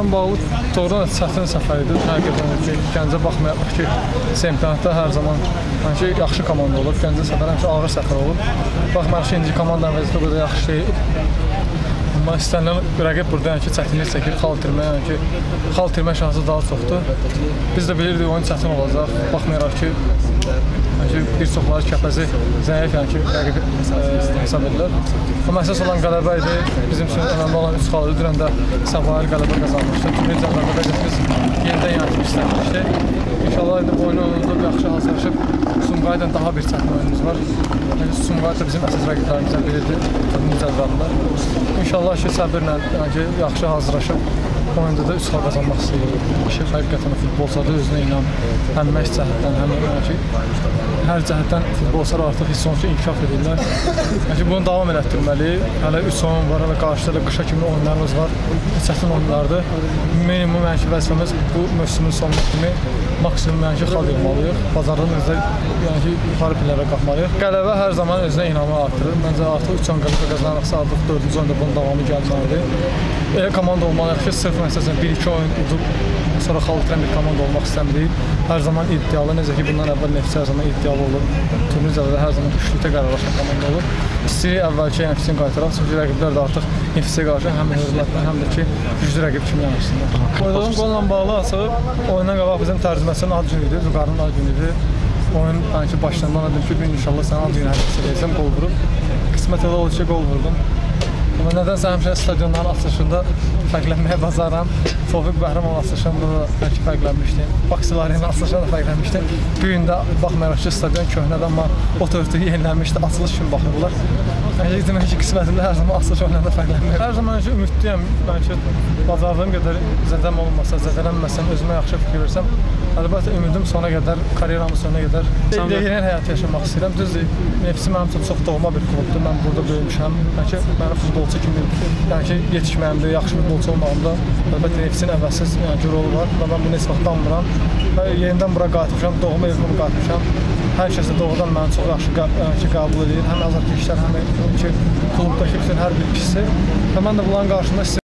ilə bağlı doğrudan çətin səfər idi. Həqiqətən ki, Gəncə baxmayaraq ki, çempionatda hər zaman yaxşı komanda olub. Gəncə səfər həmişə ağır səfər olub. Baxmayaraq ki, inci komandanın vəziyyəti o qədər yaxşı deyil. Amma istənilən rəqib burada çətinlik çəkir, xal itirmə şansı daha çoxdur. Biz də bilirdik, oyun çətin olacaq. Baxmayaraq ki, bir çoxları Kəpəzi zəif rəqib hesab edirlər. Amma əsas olan qələbə idi. Bizim üçün önəmli olan 3 xal idi. Dünən də Sabahil qələbə qazanmışdı. Turnir cədvəlində biz yenidən yaratmaq istəmişdik. İnşallah bu oyunu oynayıb, yaxşı hazırlaşıb Sumqayla daha bir çətin oyunumuz var. Sumqayla da bizim əsas rəqiblərimizdən biridir turnir cədvəlində. İnşallah ki, səbirlə yaxşı hazırlaşıb oyunda da 3 xal qazanmaq istəyirik. Həqiqətən futbolçada özünə inan, həm məşq cəhətdən, həm hər cəhətdən futbolçular artıq hiss olunur ki, inkişaf edirlər. Bunu davam elətdirməli. Hələ 3 oyun var, hələ qarşıda da qışa kimi oyunlarımız var. Çətin oyunlardır. Minimum vəzifəmiz bu mövsümün sonuna kimi maksimum xal yığmalıyıq. Bazarlığımızda yuxarı pillərə qalxmalıyıq. Qələbə hər zaman özünə inamı artırır. Məncə artıq 3 qələbə qazanırıqsa, artıq 4-cü oyunda bunun davamı gəlməlidir. Elə komanda olmalıyıq ki, sırf məsələn 1-2 oyun udub, sonra xal itirən bir komanda olmaq istəmirik. Hər zaman iddialı, necə ki bundan əvvəl Neftçi hər zaman iddialı olur. Turnir cədvəlində hər zaman üçlükdə qərarlaşan komanda olur. İstəyirik əvvəlki Neftçini qaytaraq, çünki rəqiblər də artıq Neftçiyə qarşı həm hörmətlə, həm də ki, güclü rəqib kimi yanaşsınlar. Oynadığım qolla bağlı açığı, oyundan qabaq bizim tərcüməsinin ad günüdür, Vüqarın ad günüdür. Oyun başlandan dedim ki, bir inşallah sən ad günü hədisi eləyəcəm, qol vurub. Qismət elə oldu ki, qol vurdum. Amma nədənsə həmişə stadionların açılışında fərqlənməyə bacaram. Tofiq Bəhrəmov açılışında da bəlkə fərqlənmişdim. Baksilarinin açılışında da fərqlənmişdim. Bu gün də baxmayaraq ki, stadion köhnədir, amma o tövtü yenilənmişdi, açılış üçün baxırlar. Demək ki, qismətimdə hər zaman açılış oyunlarında fərqlənməyəm. Hər zaman ümidliyəm, bacardığım qədər zədəm olmasa, zədələnməsəm, özümə yaxşı fikir versəm. Əlbəttə, ümidim sona qədər, karyeramın sonuna qədər legioner həyatı yaşamaq istəyirəm. Düzdür, Neftçi mənim üçün çox doğma bir klubdur, mən burada böyümüşəm. Mənim futbolçu kimi yetişməyimdə, yaxşı futbolçu olmağımda əlbəttə Neftçinin əvvəlsiz rolu var və mən bunu heç vaxt danmıram. Yenidən bura qayıtmışam, doğma evimə qayıtmışam. Hər kəsə doğrudan məni çox yaxşı qəbul edir, həm azarkeşlər, həm klubdakı bütün hər bir kişisi. Və mən də bunların qarşısında